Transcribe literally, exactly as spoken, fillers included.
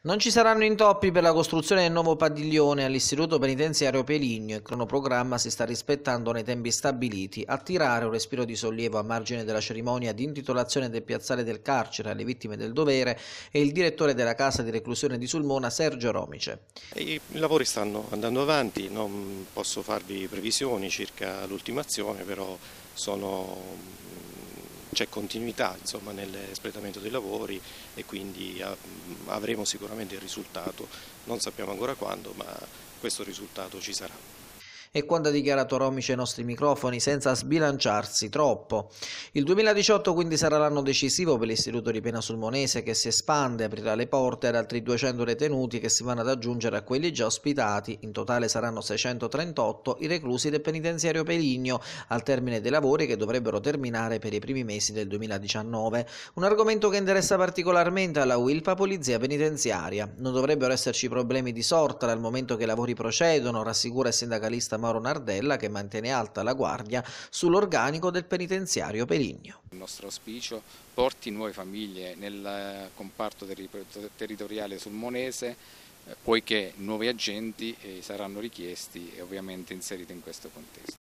Non ci saranno intoppi per la costruzione del nuovo padiglione all'Istituto Penitenziario Peligno. Il cronoprogramma si sta rispettando nei tempi stabiliti. A tirare un respiro di sollievo a margine della cerimonia di intitolazione del piazzale del carcere alle vittime del dovere è il direttore della casa di reclusione di Sulmona, Sergio Romice. I lavori stanno andando avanti, non posso farvi previsioni circa l'ultimazione, però sono c'è continuità insomma, nell'espletamento dei lavori e quindi avremo sicuramente il risultato, non sappiamo ancora quando, ma questo risultato ci sarà. E quando ha dichiarato Romice ai nostri microfoni, senza sbilanciarsi troppo. Il duemiladiciotto quindi sarà l'anno decisivo per l'istituto di pena sulmonese, che si espande e aprirà le porte ad altri duecento detenuti che si vanno ad aggiungere a quelli già ospitati. In totale saranno seicentotrentotto i reclusi del penitenziario Peligno, al termine dei lavori che dovrebbero terminare per i primi mesi del duemiladiciannove. Un argomento che interessa particolarmente alla Wilpa Polizia Penitenziaria. Non dovrebbero esserci problemi di sorta dal momento che i lavori procedono, rassicura il sindacalista Mauro Nardella, che mantiene alta la guardia sull'organico del penitenziario Peligno. Il nostro auspicio porti nuove famiglie nel comparto territoriale sulmonese, poiché nuovi agenti saranno richiesti e ovviamente inseriti in questo contesto.